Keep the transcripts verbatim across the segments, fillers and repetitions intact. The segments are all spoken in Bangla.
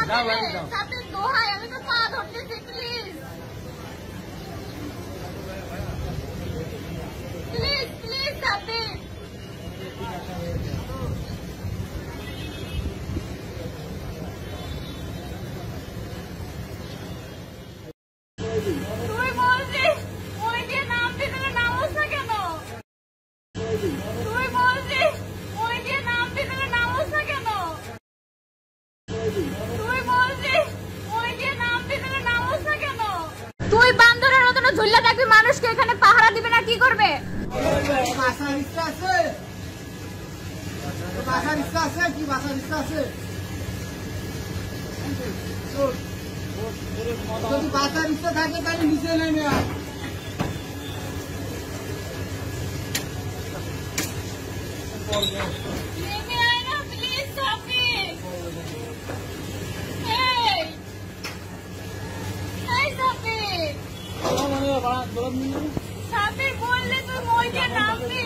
সাথে দোহাই আমি তো পা ধরতেছি প্লিজ প্লিজ প্লিজ সাথে তুই বলছিস ওই যে নাম দিতে নামোস না কেন তুই বলছিস ওই যে নাম দিতে নামোস না কেন তুই বলছিস ওই যে নাম দিতে নামোস না কেন তুই বান্দরের মতন ঝুল্লা থাকবি মানুষকে এখানে পাহারা দিবে না কি করবে বাসার ইচ্ছা আছে বাসার ইচ্ছা আছে কি বাসার ইচ্ছা আছে যদি বাসার ইচ্ছা থাকে তাহলে নিচে নেমে আয় নেমে আয় না প্লিজ সাপি এই এই সাপি সাপি বললে তুই মইকে নামবি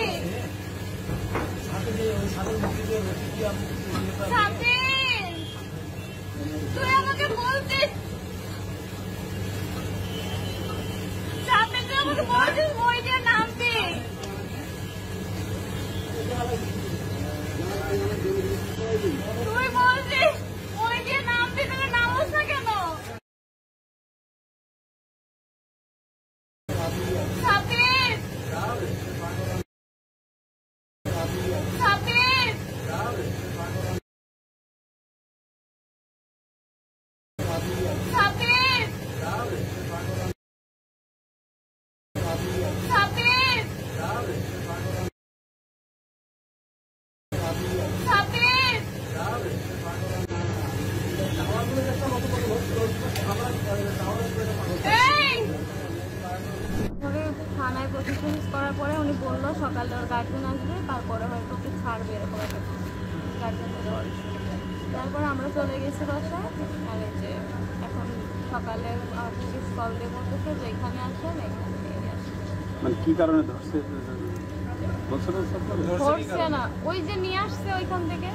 সাপি তুই আমাকে বলতিস সাপি তুই আমাকে বলতিস মইকে নামবি তুই বলছিস ওই যে নাম দিতে নামোস না কেন সাবির সাবির সাবির সাবির সাবির থানায় প্রতিষ্ঠান করার পরে উনি বললো সকালে ওর গার্জেন আসবে তারপরে হয়তো ওকে ছাড়বে এরকম একটা গার্জেন তারপরে আমরা চলে গেছি বাসায় আর এই যে এখন সকালে পুলিশ কল দিয়ে বলতেছে যে এখানে আসেন এখানে নিয়ে আসেন মানে কি কারণে ধরছে ধরছে না ওই যে নিয়ে আসছে ওইখান থেকে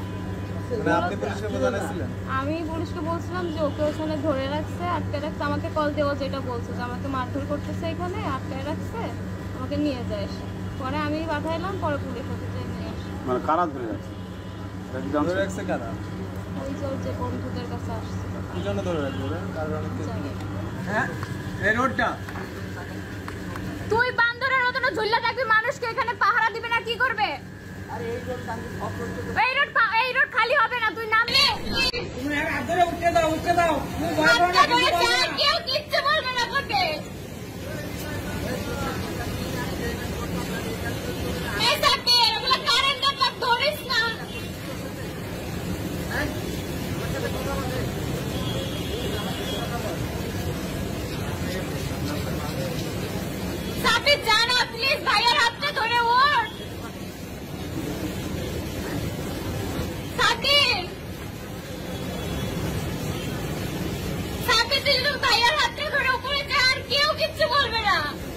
আমি পুলিশকে বলছিলাম যে ওকে ওখানে ধরে রাখছে আটকে রাখছে আমাকে কল দেওয়া যেটা বলছে যে আমাকে মারধর করতেছে এখানে আটকায় রাখছে আমাকে নিয়ে যায় পরে আমি পাঠাইলাম পরে পুলিশ ওকে নিয়ে আসে মানে কারা ধরে রাখছে ধরে রাখছে কারা ওই যে যে বন্ধুদের কাছে আসছে কি জন্য ধরে রাখবে কারণ হ্যাঁ এই রোডটা তুই বান্দরের মতন ঝুল্লা থাকবি মানুষকে এখানে পাহারা দিবে না কি করবে আরে এই রোড আমি সব করতে এই রোড এই রোড খালি হবে না তুই নামলে তুমি এক হাত ধরে উঠে দাও উঠে দাও তুমি ভয় করো না কেউ কিচ্ছু বলবে না তোকে এই সাথে ওগুলো কারেন্ট না ধরিস না সাথে জানা প্লিজ ভাইয়ের হাতটা ধরে ওঠ সাথে সাথে তুই ভাইয়ের হাতটা ধরে উপরে যা আর কেউ কিচ্ছু বলবে না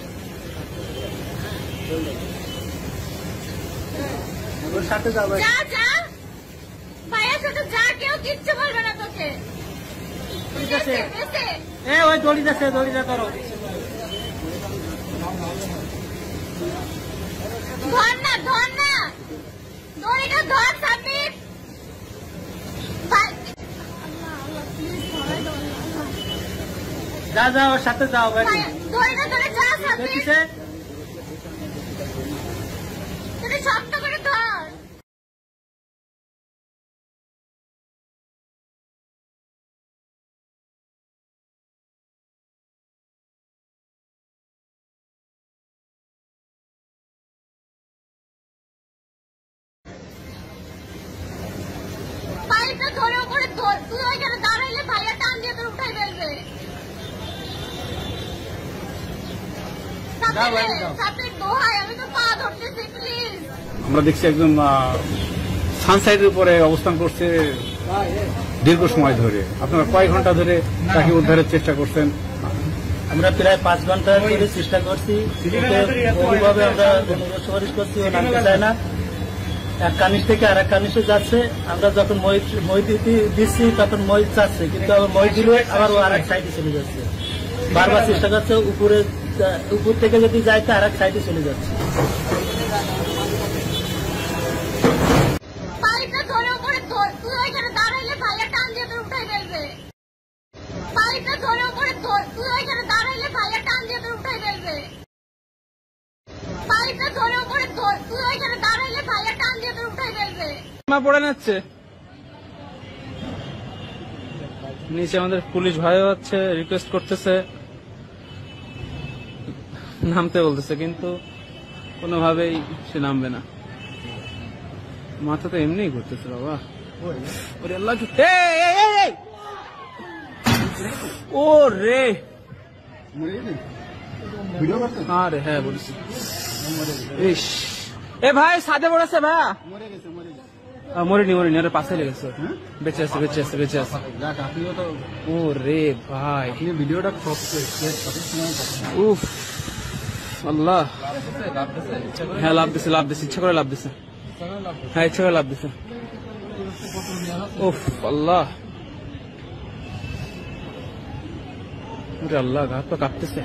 ওর সাথে যাবে যা যা ভাইয়ের সাথে যা কেউ কিচ্ছু বলবে না তোকে ঠিক আছে এ ওই দড়িটা সে দড়িটা করো ধর না ধর না দড়িটা ধর সাবির যা যা ওর সাথে যাও ভাই দড়িটা ধরে যা সাবির দেখিছে তুমি শক্ত করে ধর পাইপটা ধরে উপরে ধর তুই ওইখানে দাঁড়াইলে ভাইয়া টান দিয়ে তোর উঠাই ফেলবে সাথে দোহাই আমি তো পা ধরতেছি প্লিজ আমরা দেখছি একদম সানসাইডের উপরে অবস্থান করছে দীর্ঘ সময় ধরে আপনারা কয় ঘন্টা ধরে তাকে উদ্ধারের চেষ্টা করছেন আমরা প্রায় পাঁচ ঘন্টা ধরে চেষ্টা করছি ওইভাবে আমরা সুপারিশ করছি ও নামতে চায় না এক কানিস থেকে আর এক কানিসে যাচ্ছে। আমরা যখন মই মই দিতে দিচ্ছি তখন মই চাচ্ছে, কিন্তু আবার মই দিলে আবার ও আর এক সাইডে চলে যাচ্ছে। বারবার চেষ্টা করছে উপরে উপর থেকে যদি যাইতে আর এক সাইডে চলে যাচ্ছে। পাইপটা ধরে উপরে ধর, তুই ওইখানে দাঁড়াইলে ভাইয়া টান দিয়ে তোর উঠাই ফেলবে। পাইপটা ধরে উপরে ধর, তুই ওইখানে দাঁড়াইলে ভাইয়া টান দিয়ে তোর উঠাই ফেলবে। পাইপটা ধরে উপরে ধর, তুই ওইখানে দাঁড়াইলে ভাইয়া টান দিয়ে তোর উঠাই ফেলবে। মা পড়ে যাচ্ছে নিচে, আমাদের পুলিশ ভাইও হচ্ছে, রিকোয়েস্ট করতেছে নামতে বলতেছে, কিন্তু কোনোভাবেই সে নামবে না। মাথা তো এমনিই ঘুরতেছে বাবা। ওরে আল্লাহ, কি- এই, এই, এই, এই! ও রে, আরে হ্যাঁ বলিস। ইস, এ ভাই সাদে পড়েছে ভাইয়া। আহ, মরিনি মরিনি, আরে পাশে লেগেছে। বেঁচে আছে বেঁচে আছে বেঁচে আছে। ও রে ভাই, ভিডিওটা উফ আল্লাহ। হ্যাঁ লাভ দিছে লাভ দিছে, ইচ্ছা করে লাভ দিছে। হ্যাঁ ইচ্ছা করে লাভ দিছে। উফ আল্লাহ, আল্লাহ হাত পা কাঁপতেছে।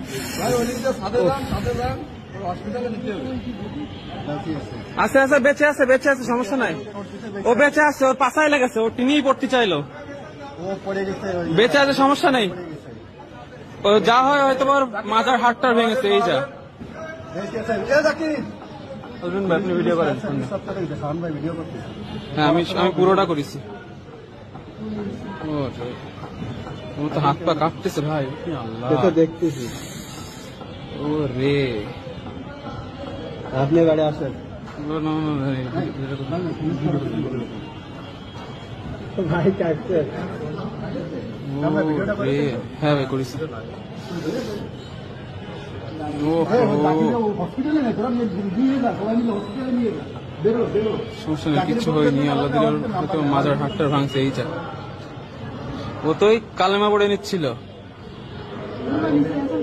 আছে আছে বেঁচে আছে বেঁচে আছে, সমস্যা নাই। ও বেঁচে আছে, ওর পাশায় লেগেছে, ও টিনিই পড়তে চাইলো। বেঁচে আছে, সমস্যা নেই। ও যা হয় হয়তো ওর মাজার হাড়টা ভেঙেছে, এই যা। অর্জুন ভাই আপনি ভিডিও করেন? হ্যাঁ আমি আমি পুরোটা করেছি। ও রে, আমার তো হাত পা কাঁপতেছে ভাই। আল্লাহ দেখতেছি। ও রে, আপনি গাড়ি আসেন। না, না, না, না, ভাই কাটছে। ও রে, হ্যাঁ ভাই করেছি। ও সমস্যা নেই, কিচ্ছু হয়নি, আল্লাহ দিল। হয়তো মাজার হাটটা ভাঙছে, এই যা। ও তো ওই কালেমা পড়ে নিচ্ছিল।